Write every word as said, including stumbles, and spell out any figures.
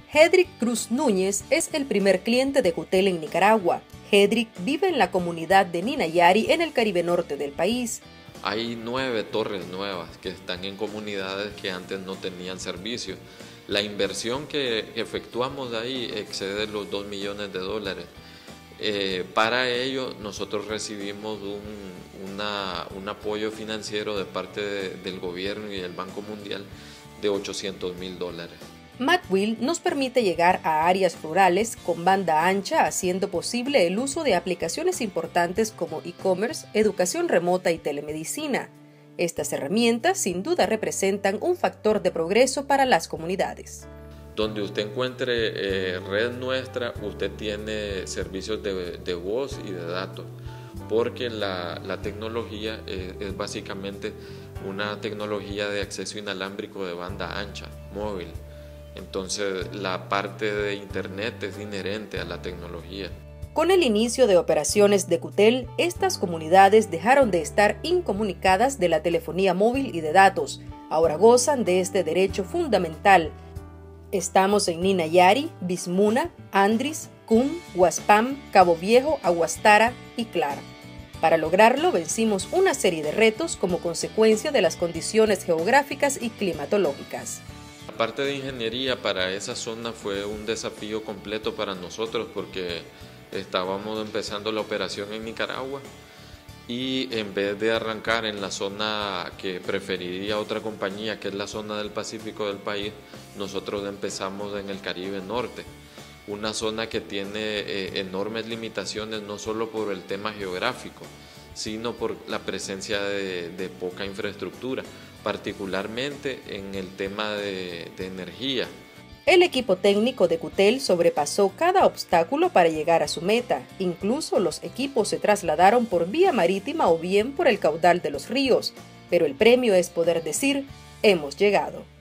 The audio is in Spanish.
Hedrick Cruz Núñez es el primer cliente de Cutel en Nicaragua. Hedrick vive en la comunidad de Ninayari, en el Caribe norte del país. Hay nueve torres nuevas que están en comunidades que antes no tenían servicio. La inversión que efectuamos ahí excede los dos millones de dólares. Eh, para ello nosotros recibimos un, una, un apoyo financiero de parte de, del gobierno y del Banco Mundial de ochocientos mil dólares. MatWill nos permite llegar a áreas rurales con banda ancha, haciendo posible el uso de aplicaciones importantes como e-commerce, educación remota y telemedicina. Estas herramientas sin duda representan un factor de progreso para las comunidades. Donde usted encuentre eh, red nuestra, usted tiene servicios de, de voz y de datos, porque la, la tecnología eh, es básicamente una tecnología de acceso inalámbrico de banda ancha, móvil. Entonces la parte de internet es inherente a la tecnología. Con el inicio de operaciones de Cutel, estas comunidades dejaron de estar incomunicadas de la telefonía móvil y de datos. Ahora gozan de este derecho fundamental. Estamos en Ninayari, Bismuna, Andris, Cum, Huaspam, Cabo Viejo, Aguastara y Clara. Para lograrlo vencimos una serie de retos como consecuencia de las condiciones geográficas y climatológicas. La parte de ingeniería para esa zona fue un desafío completo para nosotros porque estábamos empezando la operación en Nicaragua y en vez de arrancar en la zona que preferiría otra compañía, que es la zona del Pacífico del país, nosotros empezamos en el Caribe Norte, una zona que tiene eh, enormes limitaciones no solo por el tema geográfico, sino por la presencia de, de poca infraestructura, particularmente en el tema de, de energía. El equipo técnico de Cutel sobrepasó cada obstáculo para llegar a su meta. Incluso los equipos se trasladaron por vía marítima o bien por el caudal de los ríos. Pero el premio es poder decir, hemos llegado.